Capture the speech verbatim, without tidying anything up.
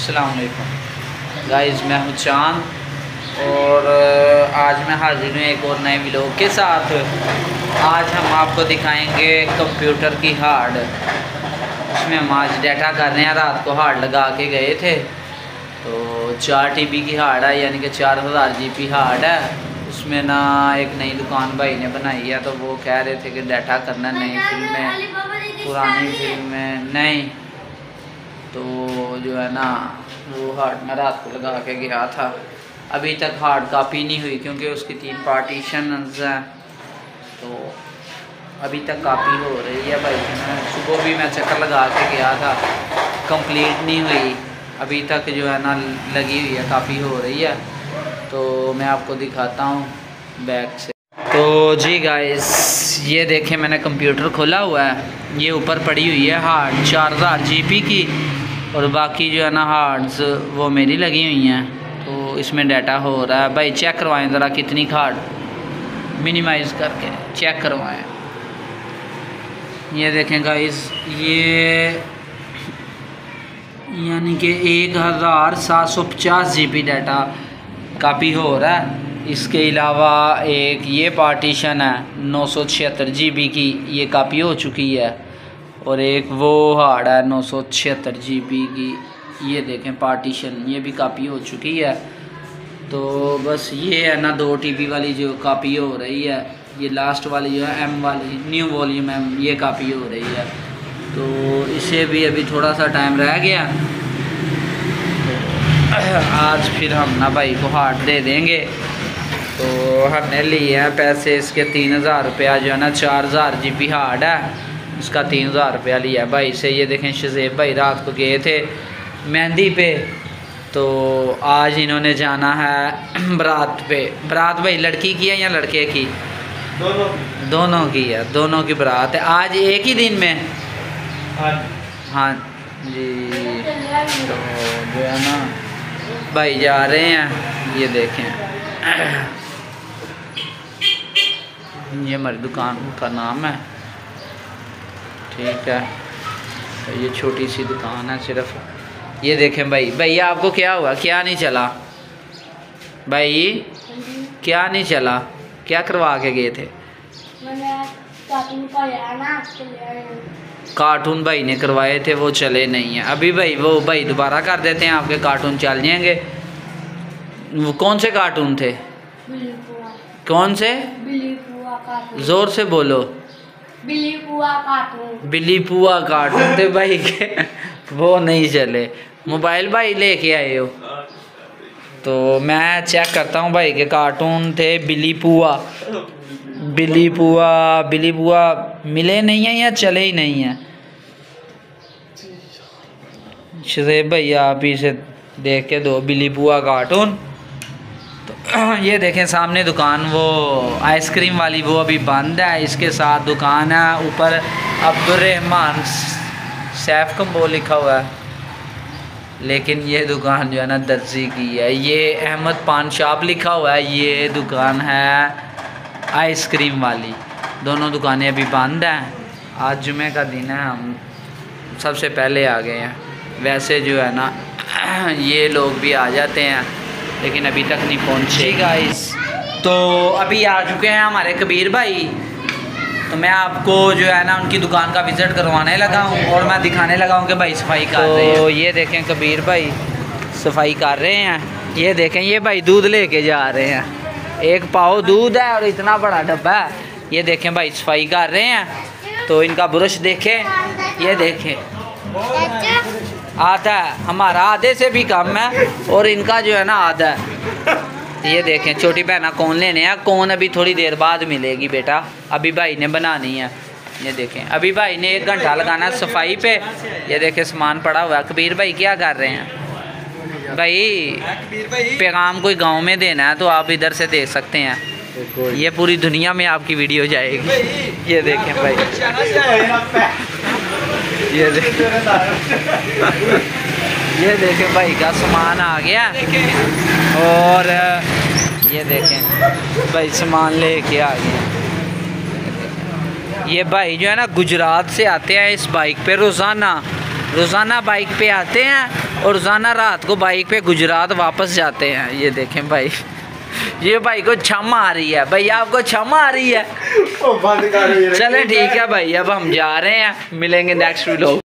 अस्सलाम वालेकुम गाइस, मैं हूँ चांद और आज मैं हाजिर हूँ एक और नए व्लॉग के साथ। आज हम आपको दिखाएंगे कंप्यूटर की हार्ड। उसमें हम आज डाटा कर रहे हैं। रात को हार्ड लगा के गए थे तो चार टी बी की हार्ड है, यानी कि चार हज़ार जी पी हार्ड है। उसमें ना एक नई दुकान भाई ने बनाई है, तो वो कह रहे थे कि डाटा करना नई फिल्में, पुरानी फिल्में नहीं। तो जो है ना वो हार्ड मैं रात को लगा के गया था। अभी तक हार्ड कॉपी नहीं हुई क्योंकि उसकी तीन पार्टीशन हैं, तो अभी तक कॉपी हो रही है भाई। सुबह भी मैं चक्कर लगा के गया था, कंप्लीट नहीं हुई अभी तक, जो है ना लगी हुई है, कॉपी हो रही है। तो मैं आपको दिखाता हूँ बैक से। तो जी गाइस, ये देखें मैंने कंप्यूटर खोला हुआ है। ये ऊपर पड़ी हुई है हार्ड चार हज़ार जी पी की, और बाकी जो है ना हार्ड्स वो मेरी लगी हुई हैं। तो इसमें डाटा हो रहा है भाई। चेक करवाएं ज़रा कितनी हार्ड, मिनिमाइज़ करके चेक करवाएं। ये देखें गाइस, ये यानी कि एक हज़ार सात सौ पचास जी पी डाटा कॉपी हो रहा है। इसके अलावा एक ये पार्टीशन है नौ सौ छिहत्तर जी बी की, ये कॉपी हो चुकी है। और एक वो हार्ड है नौ सौ छिहत्तर जी बी की, ये देखें पार्टीशन, ये भी कॉपी हो चुकी है। तो बस ये है ना दो टी बी वाली जो कॉपी हो रही है। ये लास्ट वाली जो है एम वाली, न्यू वॉल्यूम एम, ये कॉपी हो रही है। तो इसे भी अभी थोड़ा सा टाइम रह गया। आज फिर हम ना भाई को हार्ड दे देंगे। तो हमने लिए हैं पैसे इसके तीन हज़ार रुपया, जो है ना चार हज़ार जी बी हार्ड है, इसका तीन हज़ार रुपया लिया भाई से। ये देखें शज़ेब भाई रात को गए थे मेहंदी पे, तो आज इन्होंने जाना है बारात पे। बारात भाई लड़की की है या लड़के की? दोनों दोनों की है, दोनों की बारात है आज एक ही दिन में। हाँ जी, तो जो है ना भाई जा रहे हैं। ये देखें, ये हमारी दुकान का नाम है, ठीक है। तो ये छोटी सी दुकान है सिर्फ। ये देखें भाई, भैया आपको क्या हुआ, क्या नहीं चला भाई? क्या नहीं चला, क्या करवा के गए थे? कार्टून भाई ने करवाए थे, वो चले नहीं हैं अभी भाई। वो भाई दोबारा कर देते हैं, आपके कार्टून चल जाएंगे। वो कौन से कार्टून थे? कौन से? जोर से बोलो। बिल्ली पुआ कार्टून। बिल्ली पुआ कार्टून थे भाई के, वो नहीं चले। मोबाइल भाई लेके आए हो, तो मैं चेक करता हूँ भाई के कार्टून थे बिल्ली पुआ। बिल्ली पुआ बिल्ली पुआ मिले नहीं हैं या चले ही नहीं हैं? शज़ेब भैया आप ही से देख के दो बिल्ली पुआ कार्टून। तो ये देखें सामने दुकान वो आइसक्रीम वाली, वो अभी बंद है। इसके साथ दुकान है ऊपर अब्दुर्रहमान सैफ कम्बो लिखा हुआ है, लेकिन ये दुकान जो है ना दर्जी की है। ये अहमद पान शॉप लिखा हुआ है, ये दुकान है आइसक्रीम वाली। दोनों दुकानें अभी बंद हैं। आज जुमे का दिन है, हम सबसे पहले आ गए हैं। वैसे जो है ना ये लोग भी आ जाते हैं, लेकिन अभी तक नहीं पहुँचे गाइस। तो अभी आ चुके हैं हमारे कबीर भाई। तो मैं आपको जो है ना उनकी दुकान का विज़िट करवाने लगा हूँ और मैं दिखाने लगा हूँ कि भाई सफाई कर रहे हैं। तो ये देखें कबीर भाई सफाई कर रहे हैं। ये देखें ये भाई दूध लेके जा रहे हैं, एक पाव दूध है और इतना बड़ा डब्बा है। ये देखें भाई सफाई कर रहे हैं। तो इनका ब्रश देखें, ये देखें आधा है, हमारा आधे से भी कम है, और इनका जो है ना आधा है। ये देखें छोटी बहना कौन लेने हैं, कौन अभी थोड़ी देर बाद मिलेगी बेटा, अभी भाई ने बनानी है। ये देखें अभी भाई ने एक घंटा लगाना है सफाई पे। ये देखें सामान पड़ा हुआ है। कबीर भाई क्या कर रहे हैं भाई? पैगाम कोई गांव में देना है तो आप इधर से दे सकते हैं, ये पूरी दुनिया में आपकी वीडियो जाएगी। ये देखें भाई, ये देखें ये देखें भाई का सामान आ गया। और ये देखें भाई सामान लेके आ गया। ये भाई जो है ना गुजरात से आते हैं इस बाइक पे रोज़ाना, रोज़ाना बाइक पे आते हैं और रोज़ाना रात को बाइक पे गुजरात वापस जाते हैं। ये देखें भाई, ये भाई को छम आ रही है। भाई आपको छम आ रही है? चले ठीक है भाई, अब हम जा रहे हैं, मिलेंगे नेक्स्ट व्लॉग।